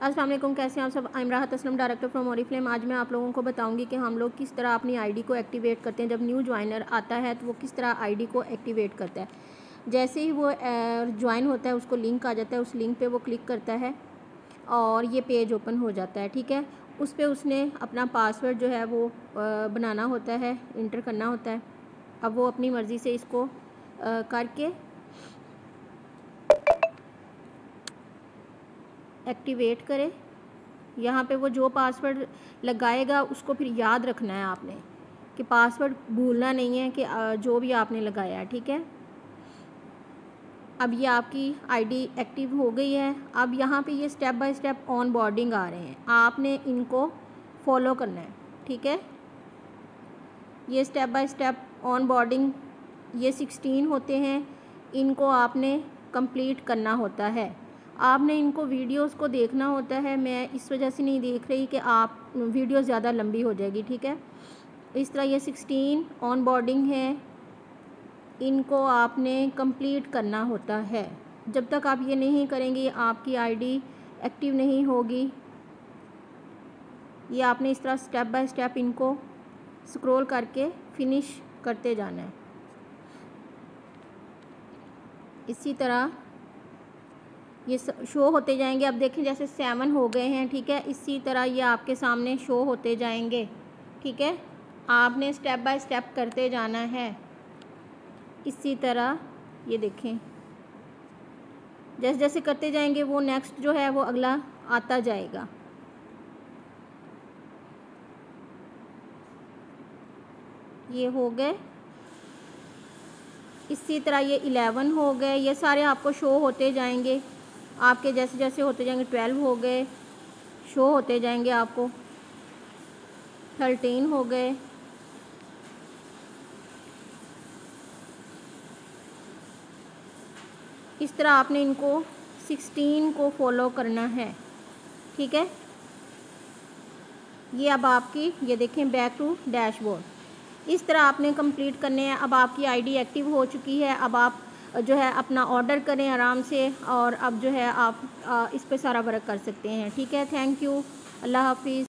अस्सलाम वालेकुम, कैसे हैं आप सब। आई एम राहत असलम, डायरेक्टर फ्रॉम ओरिफ्लेम। आज मैं आप लोगों को बताऊंगी कि हम लोग किस तरह अपनी आईडी को एक्टिवेट करते हैं। जब न्यू ज्वाइनर आता है तो वो किस तरह आईडी को एक्टिवेट करता है। जैसे ही वो ज्वाइन होता है उसको लिंक आ जाता है, उस लिंक पे वो क्लिक करता है और ये पेज ओपन हो जाता है। ठीक है, उस पर उसने अपना पासवर्ड जो है वो बनाना होता है, इंटर करना होता है। अब वो अपनी मर्ज़ी से इसको करके एक्टिवेट करे। यहाँ पे वो जो पासवर्ड लगाएगा उसको फिर याद रखना है आपने, कि पासवर्ड भूलना नहीं है कि जो भी आपने लगाया है। ठीक है, अब ये आपकी आईडी एक्टिव हो गई है। अब यहाँ पे ये step by step onboarding आ रहे हैं, आपने इनको फॉलो करना है। ठीक है, ये step by step onboarding ये 16 होते हैं, इनको आपने कंप्लीट करना होता है। आपने इनको वीडियोस को देखना होता है। मैं इस वजह से नहीं देख रही कि आप वीडियो ज़्यादा लंबी हो जाएगी। ठीक है, इस तरह ये 16 ऑन बोर्डिंग है, इनको आपने कंप्लीट करना होता है। जब तक आप ये नहीं करेंगे आपकी आईडी एक्टिव नहीं होगी। ये आपने इस तरह स्टेप बाय स्टेप इनको स्क्रॉल करके फिनिश करते जाना है। इसी तरह ये शो होते जाएंगे। अब देखें जैसे 7 हो गए हैं। ठीक है, इसी तरह ये आपके सामने शो होते जाएंगे। ठीक है, आपने स्टेप बाय स्टेप करते जाना है। इसी तरह ये देखें, जैसे जैसे करते जाएंगे वो नेक्स्ट जो है वो अगला आता जाएगा। ये हो गए। इसी तरह ये 11 हो गए। ये सारे आपको शो होते जाएंगे, आपके जैसे जैसे होते जाएंगे। 12 हो गए, शो होते जाएंगे आपको। 13 हो गए। इस तरह आपने इनको 16 को फॉलो करना है। ठीक है, ये अब आपकी ये देखें बैक टू डैशबोर्ड। इस तरह आपने कंप्लीट करने हैं। अब आपकी आईडी एक्टिव हो चुकी है। अब आप जो है अपना ऑर्डर करें आराम से, और अब जो है आप इस पे सारा वर्क कर सकते हैं। ठीक है, थैंक यू, अल्लाह हाफिज़।